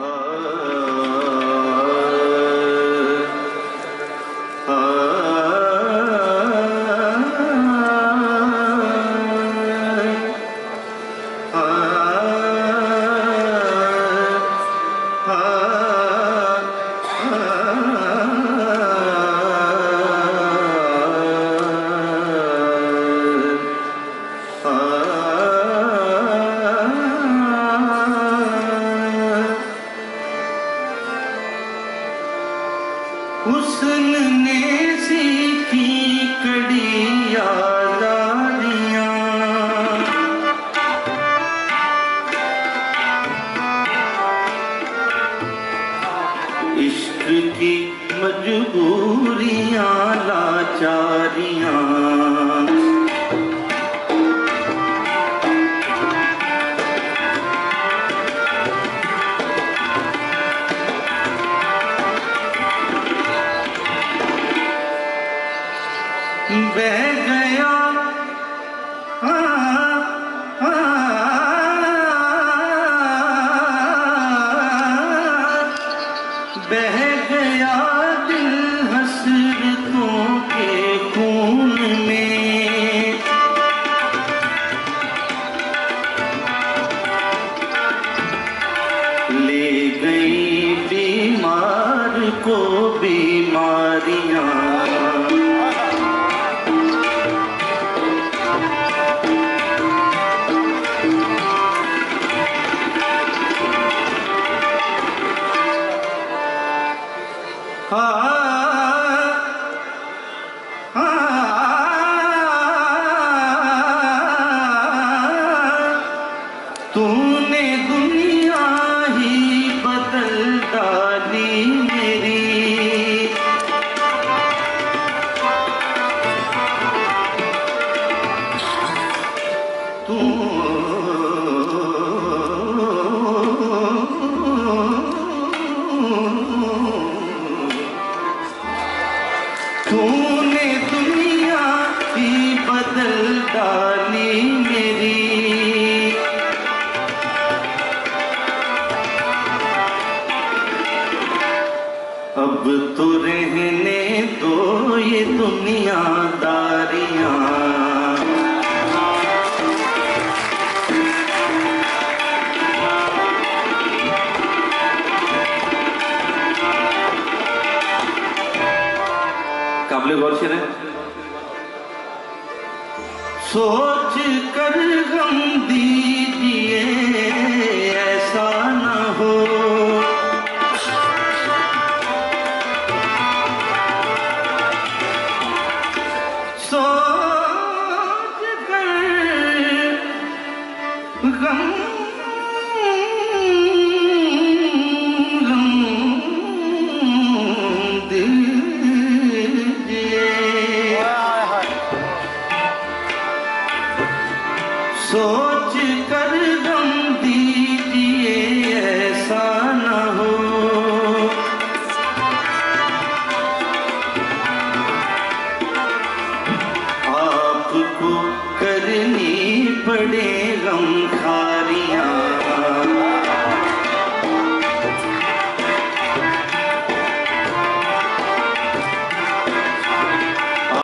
हुस्न ने सीखी कड़ी यादारियां, इश्क की मजबूरियां लाचारियां, बह गया बह गया दिल हसरतों के खून में, ले गई बीमार को बीमारियां, तूने दुनिया ही बदल डाली मेरी, तूने दुनिया ही बदल डाली मेरी, अब तो रहने दो ये दुनियादारियां, काबिल गौर शेर है। सोच कर गम दीजिए ऐसा न हो, सोच कर गम सोच कर गम दीजिए ऐसा न हो, आपको करनी पड़े गम